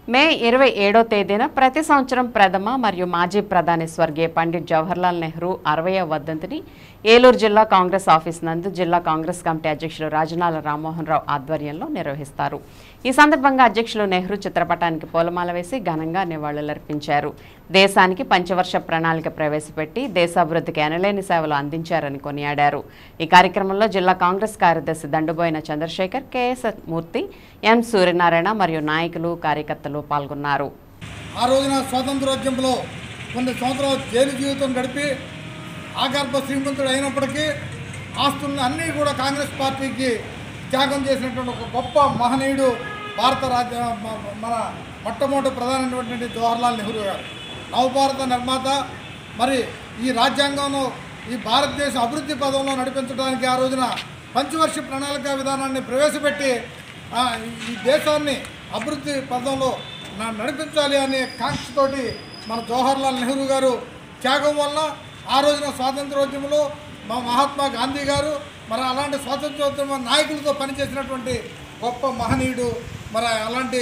మే 27వ తేదీన ప్రతి సంవత్సరం ప్రథమ మరియు మాజీ ప్రధాని స్వర్గీయ పండిట్ జవహర్లాల్ నెహ్రూ 60వ వర్ధంతిని ఏలూరు జిల్లా కాంగ్రెస్ ఆఫీస్ నందు జిల్లా కాంగ్రెస్ కమిటీ అధ్యక్షులు రాజనాల రామ్మోహన్ రావు ఆధ్వర్యంలో నిర్వహిస్తారు. ఈ సందర్భంగా అధ్యక్షులు నెహ్రూ చిత్రపటానికి పూలమాల వేసి ఘనంగా నివాళులర్పించారు. దేశానికి పంచవర్ష ప్రణాళిక ప్రవేశపెట్టి దేశాభివృద్ధికి ఎనలేని సేవలు అందించారని కొనియాడారు. ఈ కార్యక్రమంలో జిల్లా కాంగ్రెస్ కార్యదర్శి దండుబోయిన చంద్రశేఖర్, కేఎస్ మూర్తి, ఎం సూర్యనారాయణ మరియు నాయకులు కార్యకర్తలు పాల్గొన్నారు. ఆ రోజున స్వాతంత్రోద్యమంలో కొన్ని సంవత్సరాలు జైలు జీవితం గడిపి ఆగర్భ శ్రీమంతుడు అయినప్పటికీ ఆస్తులను అన్నీ కూడా కాంగ్రెస్ పార్టీకి త్యాగం చేసినటువంటి ఒక గొప్ప మహనీయుడు భారత మన మొట్టమొదటి ప్రధానమైనటువంటి జవహర్లాల్ నెహ్రూ గారు. నవభారత నిర్మాత. మరి ఈ రాజ్యాంగంలో ఈ భారతదేశ అభివృద్ధి పదంలో నడిపించడానికి ఆ రోజున పంచవర్ష ప్రణాళిక విధానాన్ని ప్రవేశపెట్టి ఈ దేశాన్ని అభివృద్ధి పదంలో నడిపించాలి అనే కాంక్షతోటి మన జవహర్లాల్ నెహ్రూ గారు త్యాగం వల్ల ఆ రోజున స్వాతంత్రోద్యమంలో మహాత్మా గాంధీ గారు మరి అలాంటి స్వాతంత్రోద్యమ నాయకులతో పనిచేసినటువంటి గొప్ప మహనీయుడు. మరి అలాంటి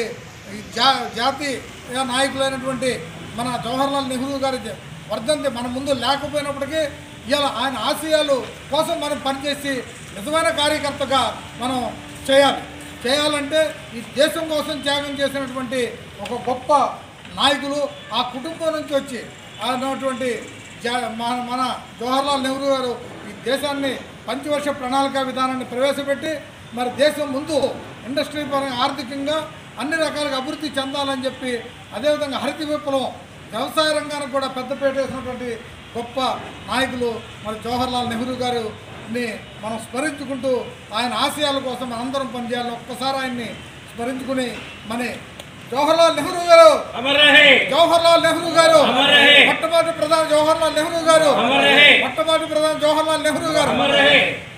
జాతీయ నాయకులైనటువంటి మన జవహర్లాల్ నెహ్రూ గారి వర్ధంతి మన ముందు లేకపోయినప్పటికీ ఇలా ఆయన ఆశయాలు కోసం మనం పనిచేసి నిజమైన కార్యకర్తగా మనం చేయాలంటే ఈ దేశం కోసం త్యాగం చేసినటువంటి ఒక గొప్ప నాయకులు ఆ కుటుంబం నుంచి వచ్చి అన్నటువంటి మన జవహర్లాల్ నెహ్రూ గారు ఈ దేశాన్ని పంచవర్ష ప్రణాళిక విధానాన్ని ప్రవేశపెట్టి మరి దేశం ముందు ఇండస్ట్రీ పరంగా ఆర్థికంగా అన్ని రకాలుగా అభివృద్ధి చెందాలని చెప్పి అదేవిధంగా హరిత విప్లవం వ్యవసాయ రంగానికి కూడా పెద్దపీట వేసినటువంటి గొప్ప నాయకులు మరి జవహర్లాల్ నెహ్రూ గారిని మనం స్మరించుకుంటూ ఆయన ఆశయాల కోసం మనందరం పనిచేయాలని ఒక్కసారి ఆయన్ని స్మరించుకుని మన జవహర్లాల్ నెహ్రూ గారు మొట్టమొదటి ప్రధాని జవహర్లాల్ నెహ్రూ గారు